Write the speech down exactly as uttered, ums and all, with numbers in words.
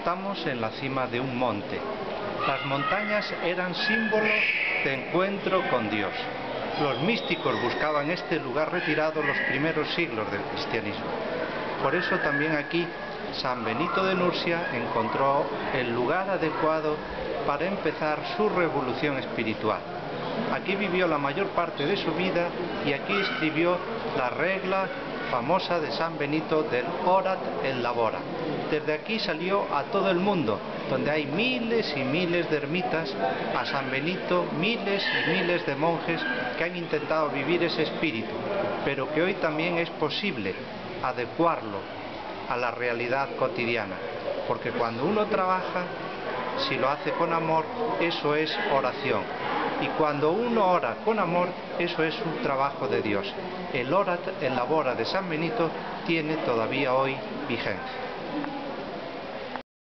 Estamos en la cima de un monte. Las montañas eran símbolo de encuentro con Dios. Los místicos buscaban este lugar retirado los primeros siglos del cristianismo. Por eso también aquí San Benito de Nursia encontró el lugar adecuado para empezar su revolución espiritual. Aquí vivió la mayor parte de su vida y aquí escribió la regla famosa de San Benito del Orat et Labora. Desde aquí salió a todo el mundo, donde hay miles y miles de ermitas, a San Benito, miles y miles de monjes que han intentado vivir ese espíritu, pero que hoy también es posible adecuarlo a la realidad cotidiana, porque cuando uno trabaja, si lo hace con amor, eso es oración. Y cuando uno ora con amor, eso es un trabajo de Dios. El Orat et Labora de San Benito tiene todavía hoy vigencia.